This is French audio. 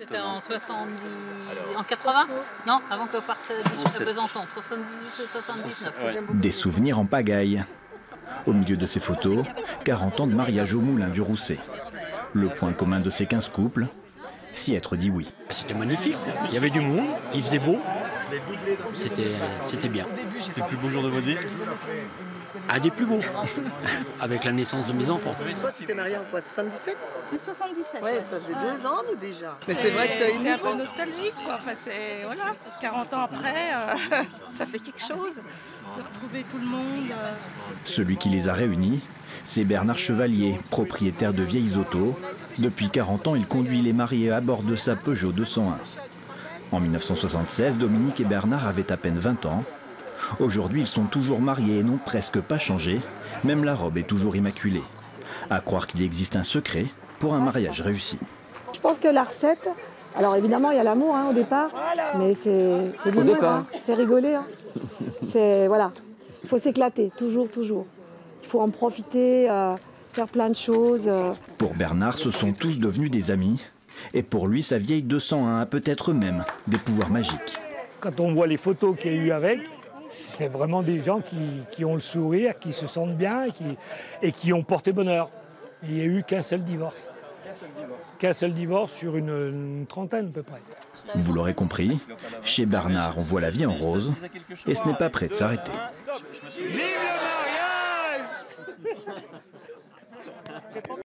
C'était en 70... en 80? Non, avant que parte de Besançon, 78 ou 79. Des souvenirs en pagaille. Au milieu de ces photos, 40 ans de mariage au Moulin du Rousset. Le point commun de ces 15 couples, s'y être dit oui. C'était magnifique, il y avait du monde, il faisait beau, c'était bien. C'est le plus beau jour de votre vie? Un des plus beaux, avec la naissance de mes enfants. Toi, tu t'es marié en quoi, 77? 77. Ouais, ça faisait 2 ans, nous, déjà. Mais c'est vrai que ça a C'est un peu nostalgique, quoi. Enfin, c'est, voilà, 40 ans après, ça fait quelque chose de retrouver tout le monde. Celui qui les a réunis, c'est Bernard Chevalier, propriétaire de vieilles autos. Depuis 40 ans, il conduit les mariés à bord de sa Peugeot 201. En 1976, Dominique et Bernard avaient à peine 20 ans. Aujourd'hui, ils sont toujours mariés et n'ont presque pas changé. Même la robe est toujours immaculée. À croire qu'il existe un secret pour un mariage réussi. Je pense que la recette, alors évidemment il y a l'amour au départ, mais c'est l'humour, c'est rigoler. C'est, voilà, il faut s'éclater, toujours. Il faut en profiter, faire plein de choses. Pour Bernard, ce sont tous devenus des amis. Et pour lui, sa vieille 201 a peut-être même des pouvoirs magiques. Quand on voit les photos qu'il y a eu avec, c'est vraiment des gens qui ont le sourire, qui se sentent bien et qui ont porté bonheur. Il n'y a eu qu'un seul divorce. Qu'un seul divorce sur une trentaine à peu près. Vous l'aurez compris, chez Bernard, on voit la vie en rose et ce n'est pas prêt de s'arrêter. Vive le mariage!